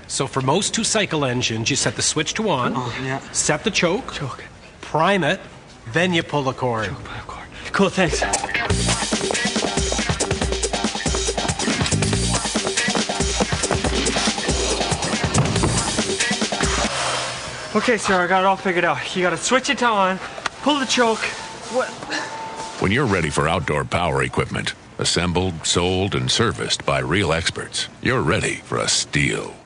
So for most two-cycle engines, you set the switch to on, set the choke, prime it, then you pull the cord. Cool, thanks. Okay, sir, I got it all figured out. You gotta switch it to on, pull the choke. What? When you're ready for outdoor power equipment, assembled, sold, and serviced by real experts, you're ready for a Stihl.